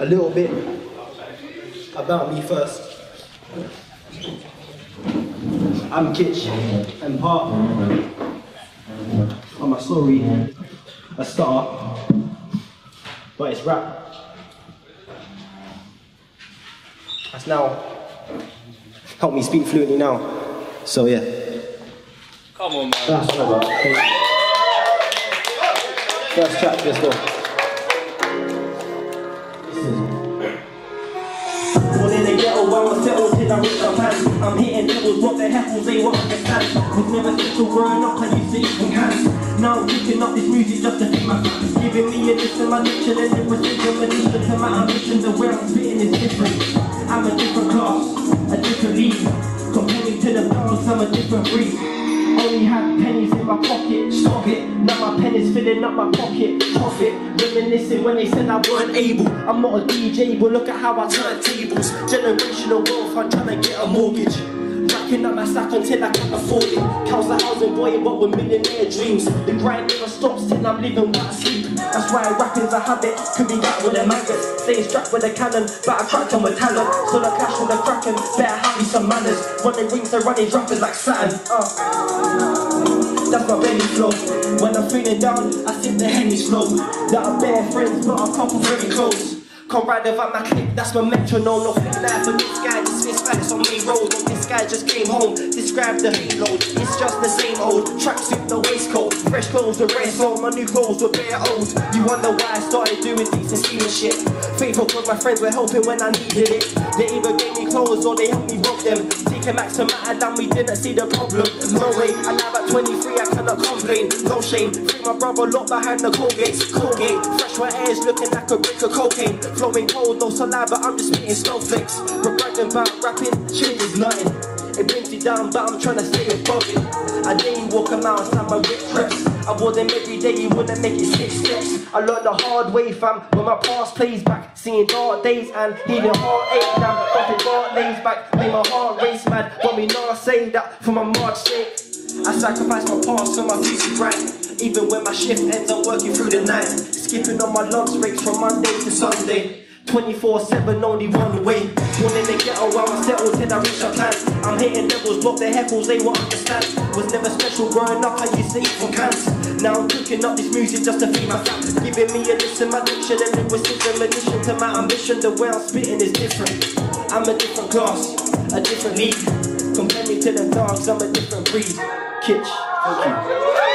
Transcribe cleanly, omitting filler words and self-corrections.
a little bit about me first. I'm Kitch, and part of my story, a star, but it's rap. That's now helped me speak fluently now, so yeah. Come on, man. That's all right. First track, let's go. Born in the ghetto, I'm settled till I reach my pants. I'm hitting levels, what the heckles they won't understand. Was never settled growing up, I used to eat from cans. Now I'm picking up this music just to feed my fans. Giving me a listen, my diction and lyricism. Addition to my ambition, the way I'm spitting is different. I'm a different class, a different league. Comparing to the dogs, I'm a different breed. Only had pennies in my pocket, stop it. Now my pen is filling up my pocket, profit. Reminiscing when they said I weren't able. I'm not a DJ, but look at how I turn tables. Generational wealth, I'm trying to get a mortgage. Racking up my sack until I can't afford it. Cows the housing boy, but with millionaire dreams. The grind never stops till I'm living while I sleep. That's why rapping's a habit, could be that with the maggots. Staying strapped with a cannon, but I cracked them with talent. So the clash and the cracking, better have me some manners. Running rings and running rappers like Saturn. That's my belly flow. When I'm feeling down, I sip the Henny slow. That are bare friends, but a couple very close. Come ride about my clip, that's my metronome. No fake life for this guy, just fist facts on main road. And this guy just came home, describe the payload. It's just the same old, tracksuit, the waistcoat. Fresh clothes, the rest old, my new clothes were bare old. You wonder why I started doing decency and shit. Faithful cause my friends were helping when I needed it. They either gave me clothes or they helped me rob them. Taking max to matter down, we didn't see the problem. No way, and now at 23 I cannot complain. No shame, free my brother locked behind the Colgate. Fresh white hairs looking like a brick of cocaine. Flowing cold, no saliva, I'm just spitting snowflakes. We're bragging about rapping, change is nothing. It brings me down, but I'm trying to stay above it. I didn't walk a mile inside my rip reps. I wore them every day, you wouldn't make it 6 steps. I learned the hard way, fam, when my past plays back. Seeing dark days and healing heartache. Now dropping dark lays back, make my heart race mad. But me not say that for my March sake. I sacrifice my past so my future bright. Even when my shift ends, I'm working through the night. Skipping on my lunch breaks from Monday to Sunday. 24/7, only one way. Born in the ghetto, I'm settled till I reach my plans. I'm hitting levels, block the heckles, they won't understand. Was never special growing up, I used to eat from cans. Now I'm cooking up this music just to feed my fans. Giving me a listen, my diction and lyricism. Addition to my ambition, the way I'm spitting is different. I'm a different class, a different league. Compare me to the dogs, I'm a different breed. Kitch, thank you.